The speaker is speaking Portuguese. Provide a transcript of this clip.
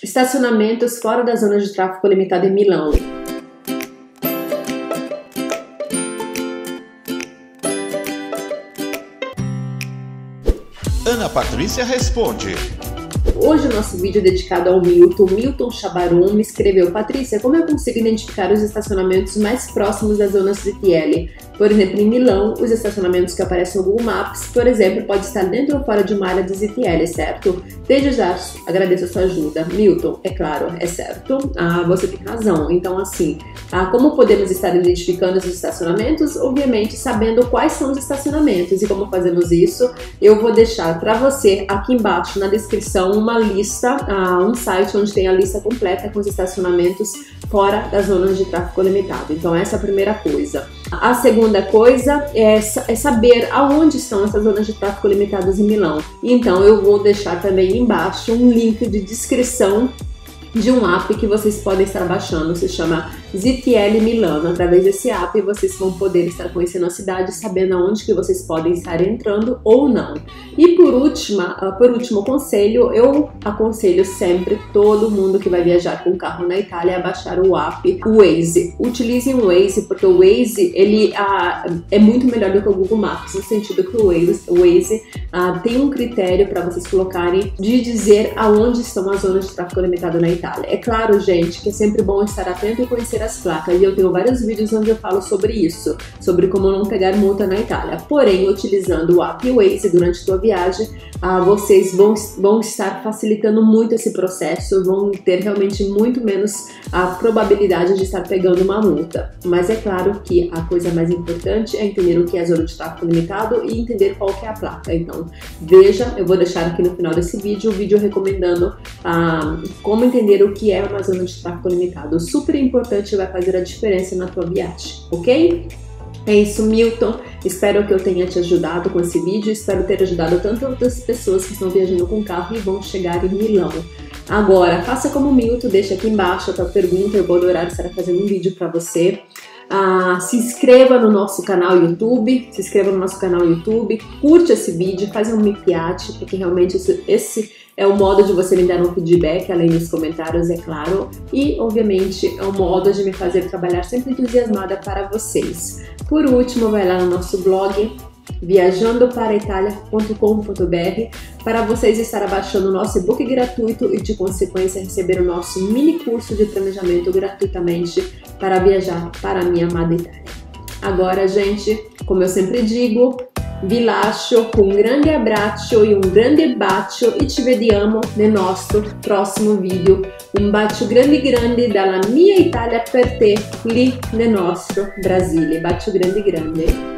Estacionamentos fora da zona de tráfego limitado em Milão. Ana Patrícia responde. Hoje o nosso vídeo é dedicado ao Milton Chabarum me escreveu: Patrícia, como eu consigo identificar os estacionamentos mais próximos das zonas ZTL? Por exemplo, em Milão, os estacionamentos que aparecem no Google Maps, por exemplo, pode estar dentro ou fora de uma área de ZTL, certo? Desde já agradeço a sua ajuda. Milton, é claro, é certo. Você tem razão. Então, assim, como podemos estar identificando os estacionamentos? Obviamente, sabendo quais são os estacionamentos. E como fazemos isso? Eu vou deixar para você aqui embaixo na descrição uma lista, um site onde tem a lista completa com os estacionamentos fora das zonas de tráfego limitado. Então, essa é a primeira coisa. A segunda coisa é saber aonde estão essas zonas de tráfego limitadas em Milão. Então, eu vou deixar também embaixo um link de descrição de um app que vocês podem estar baixando, se chama ZTL Milano. Através desse app vocês vão poder estar conhecendo a cidade, sabendo aonde que vocês podem estar entrando ou não. E por último conselho, eu aconselho sempre todo mundo que vai viajar com carro na Itália a baixar o app Waze. Utilizem o Waze, porque o Waze ele é muito melhor do que o Google Maps, no sentido que o Waze tem um critério para vocês colocarem de dizer aonde estão as zonas de tráfego limitado na Itália. É claro, gente, que é sempre bom estar atento e conhecer as placas, e eu tenho vários vídeos onde eu falo sobre isso, sobre como não pegar multa na Itália. Porém, utilizando o app Waze durante a sua viagem, vocês vão estar facilitando muito esse processo, vão ter realmente muito menos a probabilidade de estar pegando uma multa. Mas é claro que a coisa mais importante é entender o que é a zona de tráfego limitado e entender qual que é a placa. Então, veja, eu vou deixar aqui no final desse vídeo o vídeo recomendando como entender o que é uma zona de tráfego limitado. Super importante, vai fazer a diferença na tua viagem, ok? É isso, Milton. Espero que eu tenha te ajudado com esse vídeo. Espero ter ajudado tanto outras pessoas que estão viajando com carro e vão chegar em Milão. Agora, faça como o Milton, deixa aqui embaixo a tua pergunta. Eu vou adorar estar fazendo um vídeo para você. Se inscreva no nosso canal YouTube, curte esse vídeo, faz um mipiate, porque realmente esse é o modo de você me dar um feedback, além dos comentários, é claro, e obviamente é um modo de me fazer trabalhar sempre entusiasmada para vocês. Por último, vai lá no nosso blog viajandoparaitalia.com.br para vocês estarem baixando o nosso e-book gratuito e de consequência receber o nosso mini curso de planejamento gratuitamente para viajar para a minha amada Itália. Agora, gente, como eu sempre digo, vi lascio com um grande abraço e um grande bacio e ci vediamo nel nostro prossimo video. Un bacio grande dalla mia Italia per te, lì nel nostro Brasile. Bacio grande.